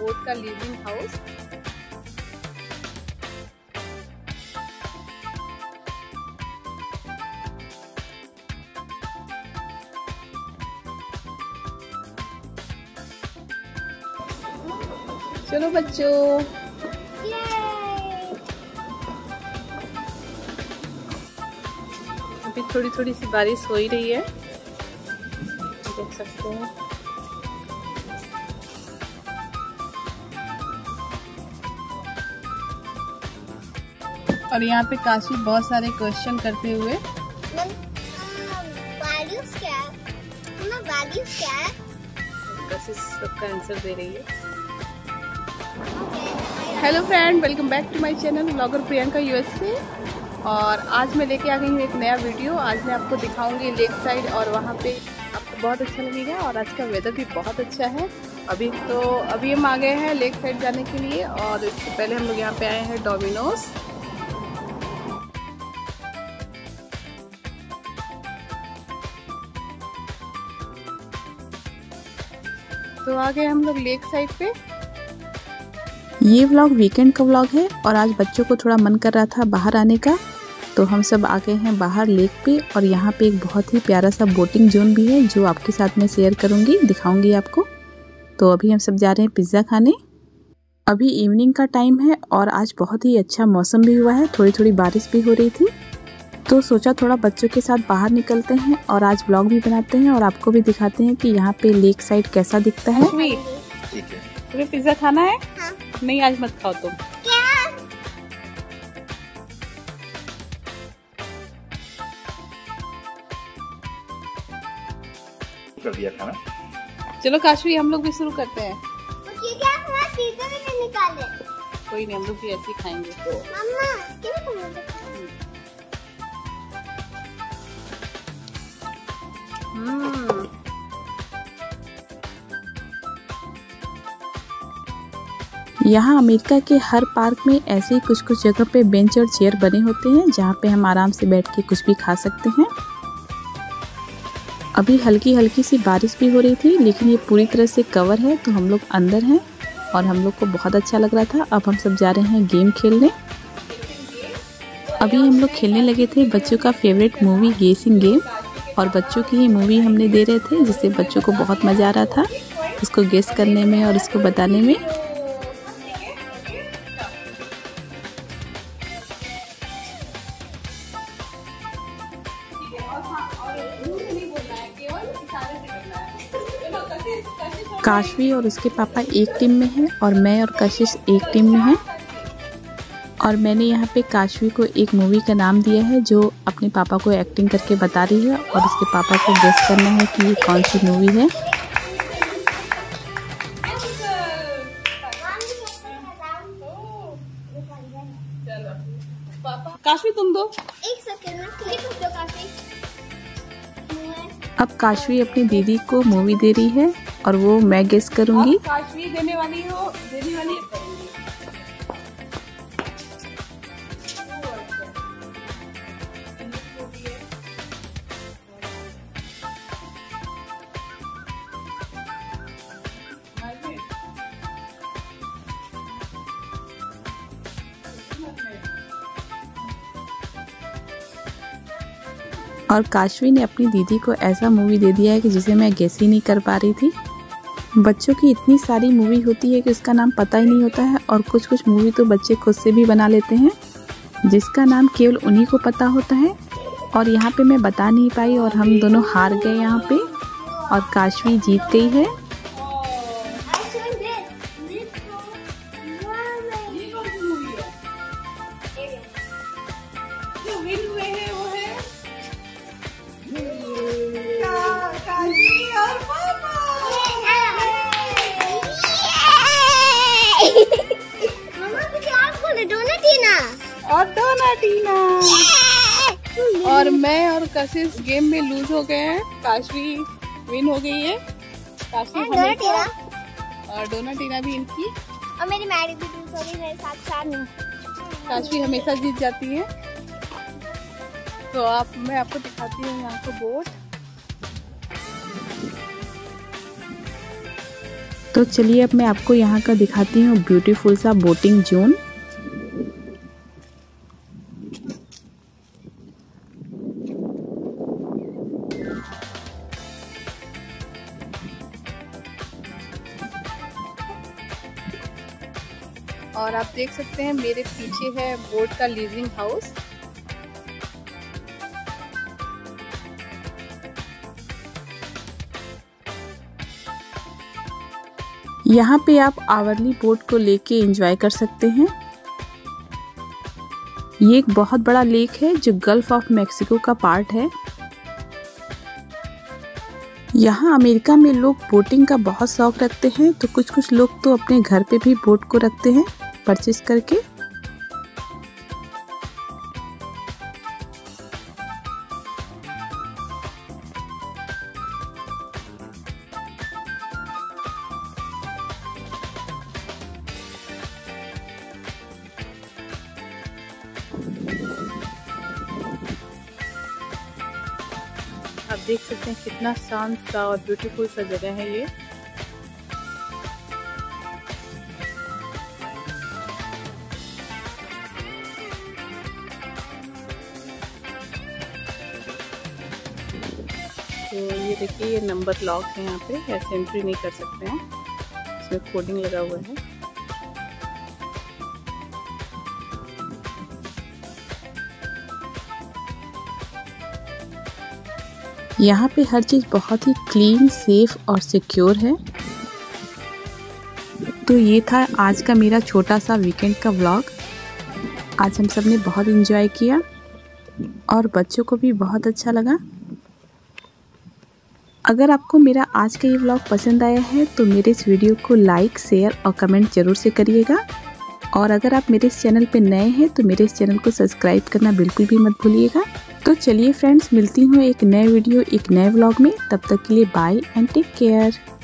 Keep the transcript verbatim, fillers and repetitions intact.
Boat का living house. चलो बच्चों, अभी थोड़ी थोड़ी सी बारिश हो ही रही है, देख सकते हैं। और यहाँ पे काशी बहुत सारे क्वेश्चन करते हुए काशी सबका आंसर दे रही है। Hello friend, welcome back to my channel blogger Priyanka USA. और आज मैं लेके आ गई हूँ एक नया वीडियो। आज मैं आपको दिखाऊंगी लेक साइड, और वहाँ पे आपको बहुत अच्छा लगेगा। और आज का वेदर भी बहुत अच्छा है। अभी तो अभी हम आ गए हैं लेक साइड जाने के लिए, और इससे पहले हम लोग यहाँ पे आए हैं डोमिनोज। तो आ गए हम लोग लेक साइड पे। ये व्लॉग वीकेंड का व्लॉग है, और आज बच्चों को थोड़ा मन कर रहा था बाहर आने का, तो हम सब आ गए हैं बाहर लेक पे। और यहाँ पे एक बहुत ही प्यारा सा बोटिंग जोन भी है, जो आपके साथ में शेयर करूँगी, दिखाऊंगी आपको। तो अभी हम सब जा रहे हैं पिज़्ज़ा खाने। अभी इवनिंग का टाइम है, और आज बहुत ही अच्छा मौसम भी हुआ है, थोड़ी थोड़ी बारिश भी हो रही थी। तो सोचा थोड़ा बच्चों के साथ बाहर निकलते हैं, और आज व्लॉग भी बनाते हैं, और आपको भी दिखाते हैं कि यहाँ पे लेक साइड कैसा दिखता है। ठीक है, तुम्हें पिज़्ज़ा खाना है? हाँ। नहीं, आज मत खाओ तुम। क्या? कर दिया खाना। चलो काशवी, हम लोग भी शुरू करते हैं। तो क्या हुआ? पिज़्ज़ा भी नहीं निकाले। कोई नहीं, हम लोग भी ऐसे ही खाएंगे। मम्मा, क्यों खाओगे? हम्म। यहाँ अमेरिका के हर पार्क में ऐसे ही कुछ कुछ जगह पे बेंच और चेयर बने होते हैं, जहाँ पे हम आराम से बैठ के कुछ भी खा सकते हैं। अभी हल्की हल्की सी बारिश भी हो रही थी, लेकिन ये पूरी तरह से कवर है, तो हम लोग अंदर हैं, और हम लोग को बहुत अच्छा लग रहा था। अब हम सब जा रहे हैं गेम खेलने। अभी हम लोग खेलने लगे थे बच्चों का फेवरेट मूवी गेसिंग गेम, और बच्चों की ही मूवी हमने दे रहे थे, जिससे बच्चों को बहुत मज़ा आ रहा था उसको गेस करने में और उसको बताने में। काशवी और उसके पापा एक टीम में हैं, और मैं और कशिश एक टीम में हैं। और मैंने यहाँ पे काशवी को एक मूवी का नाम दिया है, जो अपने पापा को एक्टिंग करके बता रही है, और उसके पापा को गेस करना है कि ये कौन सी मूवी है। काशवी तुम दो। एक सेकंड में क्लिक कर दो काशवी। अब काशवी अपनी दीदी को मूवी दे रही है, और वो मैं गेस करूंगी। काशवी देने वाली हो, देने वाली है। और काशवी ने अपनी दीदी को ऐसा मूवी दे दिया है कि जिसे मैं गेस ही नहीं कर पा रही थी। बच्चों की इतनी सारी मूवी होती है कि उसका नाम पता ही नहीं होता है, और कुछ कुछ मूवी तो बच्चे खुद से भी बना लेते हैं, जिसका नाम केवल उन्हीं को पता होता है। और यहाँ पे मैं बता नहीं पाई, और हम दोनों हार गए यहाँ पे, और काशवी जीत गई है। और डोनाटीना। और मैं और कशिश गेम में लूज हो गए हैं। काशवी विन हो गई है। काशवी हमेशा, और डोनाटीना भी इनकी, और मेरी मैडी भी लूज हो गई मेरे साथ साथ। काशवी हमेशा जीत जाती है। तो आप मैं आपको दिखाती हूँ यहाँ को बोट। तो चलिए अब मैं आपको यहाँ का दिखाती हूँ ब्यूटीफुल सा बोटिंग जोन। और आप देख सकते हैं मेरे पीछे है बोट का लीजिंग हाउस। यहाँ पे आप आवरली बोट को लेके एंजॉय कर सकते हैं। ये एक बहुत बड़ा लेक है जो गल्फ ऑफ मैक्सिको का पार्ट है। यहाँ अमेरिका में लोग बोटिंग का बहुत शौक रखते हैं, तो कुछ कुछ लोग तो अपने घर पे भी बोट को रखते हैं परचेस करके। आप देख सकते हैं कितना शांत सा और ब्यूटीफुल सा जगह है ये। तो ये देखिए ये नंबर लॉक है, यहाँ पे ऐसे एंट्री नहीं कर सकते हैं, इसमें कोडिंग लगा हुआ है। यहाँ पे हर चीज़ बहुत ही क्लीन, सेफ और सिक्योर है। तो ये था आज का मेरा छोटा सा वीकेंड का व्लॉग। आज हम सब ने बहुत एंजॉय किया और बच्चों को भी बहुत अच्छा लगा। अगर आपको मेरा आज का ये व्लॉग पसंद आया है तो मेरे इस वीडियो को लाइक, शेयर और कमेंट जरूर से करिएगा। और अगर आप मेरे इस चैनल पे नए हैं तो मेरे इस चैनल को सब्सक्राइब करना बिल्कुल भी मत भूलिएगा। तो चलिए फ्रेंड्स, मिलती हूँ एक नए वीडियो एक नए व्लॉग में। तब तक के लिए बाय एंड टेक केयर।